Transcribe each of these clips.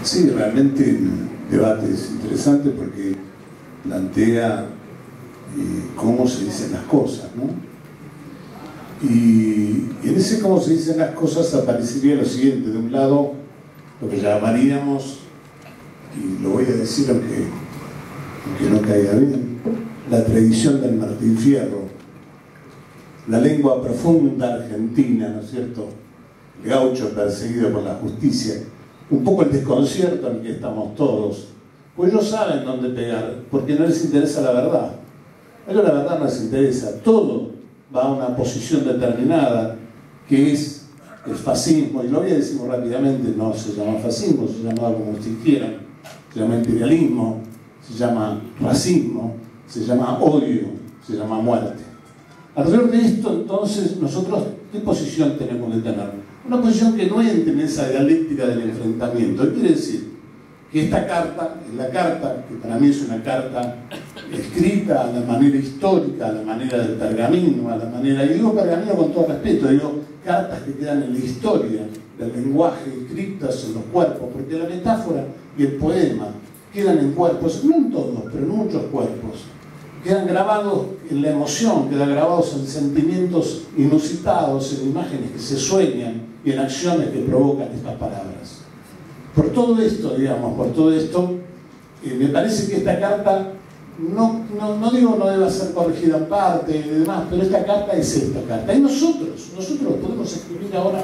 Sí, realmente el debate es interesante porque plantea cómo se dicen las cosas, ¿no? Y en ese cómo se dicen las cosas aparecería lo siguiente: de un lado, lo que llamaríamos, y lo voy a decir aunque no caiga bien, la tradición del Martín Fierro, la lengua profunda argentina, ¿no es cierto? El gaucho perseguido por la justicia, un poco el desconcierto en el que estamos todos, pues ellos saben dónde pegar, porque no les interesa la verdad. A ellos la verdad no les interesa, todo va a una posición determinada, que es el fascismo, y lo voy a decir muy rápidamente: no se llama fascismo, se llama como ustedes quieran, se llama imperialismo, se llama racismo, se llama odio, se llama muerte. Alrededor de esto, entonces, nosotros, ¿qué posición tenemos que tener? Una posición que no entre en esa dialéctica del enfrentamiento. Quiere decir que esta carta es la carta, que para mí es una carta escrita a la manera histórica, a la manera del pergamino, a la manera, y digo pergamino con todo respeto, digo cartas que quedan en la historia del lenguaje, escritas en los cuerpos, porque la metáfora y el poema quedan en cuerpos, no en todos, pero en muchos cuerpos. Quedan grabados en la emoción, quedan grabados en sentimientos inusitados, en imágenes que se sueñan y en acciones que provocan estas palabras. Por todo esto, digamos, me parece que esta carta, no digo no deba ser corregida en parte y demás, pero esta carta es esta carta. Y nosotros podemos escribir ahora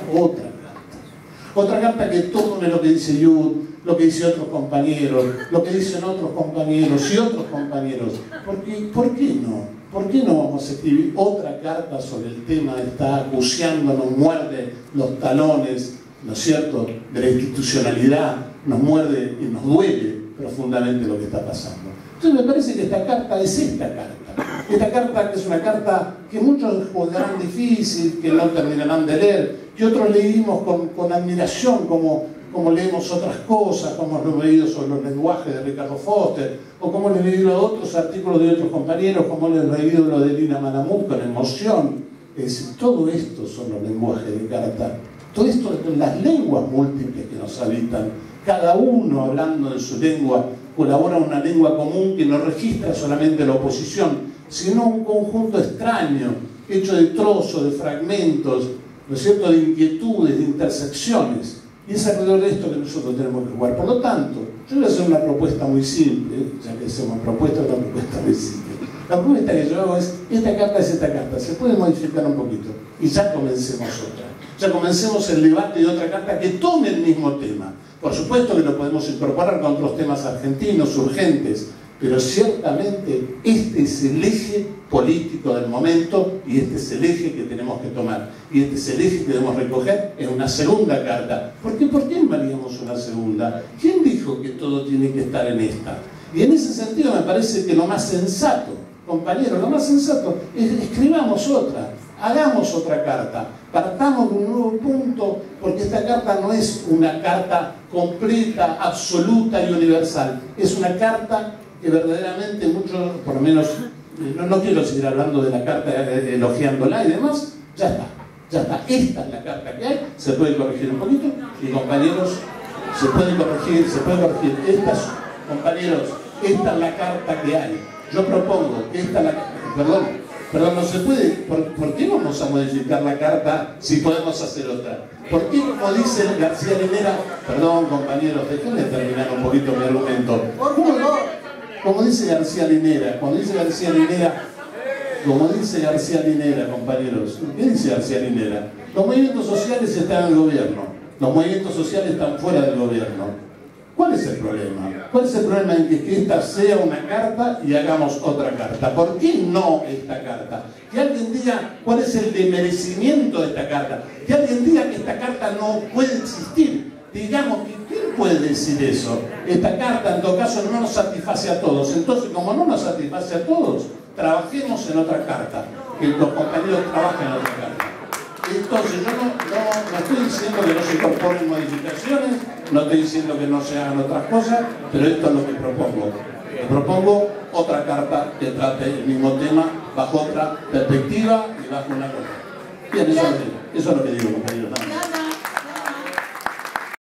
otra carta que tome lo que dice Yud, lo que dice otros compañeros, lo que dicen otros compañeros y otros compañeros. ¿Por qué no? ¿Por qué no vamos a escribir otra carta sobre el tema que está acuciando, nos muerde los talones, ¿no es cierto?, de la institucionalidad, nos muerde y nos duele profundamente lo que está pasando? Entonces me parece que esta carta es esta carta. Esta carta, que es una carta que muchos juzgarán difícil, que no terminarán de leer, que otros leímos con admiración, como leemos otras cosas, como hemos leído sobre los lenguajes de Ricardo Foster, o como hemos leído otros artículos de otros compañeros, como hemos leído lo de Lina Manamut con emoción. Es decir, todo esto son los lenguajes de carta. Todo esto son las lenguas múltiples que nos habitan. Cada uno, hablando en su lengua, colabora una lengua común que no registra solamente la oposición, sino un conjunto extraño, hecho de trozos, de fragmentos, ¿no es cierto?, de inquietudes, de intersecciones. Y es alrededor de esto que nosotros tenemos que jugar. Por lo tanto, yo voy a hacer una propuesta muy simple, ya que hacemos una propuesta muy simple. La propuesta que yo hago es: esta carta es esta carta, se puede modificar un poquito, y ya comencemos otra. Ya comencemos el debate de otra carta que tome el mismo tema. Por supuesto que lo podemos incorporar con otros temas argentinos urgentes, pero ciertamente este es el eje político del momento y este es el eje que tenemos que tomar. Y este es el eje que debemos recoger en una segunda carta. ¿Por qué no haríamos una segunda? ¿Quién dijo que todo tiene que estar en esta? Y en ese sentido me parece que lo más sensato, compañeros, lo más sensato es: escribamos otra, hagamos otra carta, partamos de un nuevo punto, porque esta carta no es una carta completa, absoluta y universal. Es una carta que verdaderamente muchos, por lo menos, no quiero seguir hablando de la carta elogiándola y demás, ya está, esta es la carta que hay, se puede corregir un poquito, y compañeros, se puede corregir, compañeros, esta es la carta que hay. Yo propongo que esta es la carta, perdón, no se puede. ¿Por qué vamos a modificar la carta si podemos hacer otra? ¿Por qué, como dice García Linera, perdón compañeros, déjenme terminar un poquito mi argumento? Como dice García Linera, compañeros, ¿qué dice García Linera? Los movimientos sociales están en el gobierno, los movimientos sociales están fuera del gobierno. ¿Cuál es el problema? ¿Cuál es el problema en que esta sea una carta y hagamos otra carta? ¿Por qué no esta carta? Que alguien diga cuál es el demerecimiento de esta carta. Que alguien diga que esta carta no puede existir. Digamos, ¿quién puede decir eso? Esta carta, en todo caso, no nos satisface a todos. Entonces, como no nos satisface a todos, trabajemos en otra carta. Que los compañeros trabajen en otra carta. Entonces, yo no estoy diciendo que no se incorporen modificaciones, no estoy diciendo que no se hagan otras cosas, pero esto es lo que propongo. Propongo otra carta que trate el mismo tema bajo otra perspectiva y bajo una cosa. Bien, eso es lo que digo, compañeros.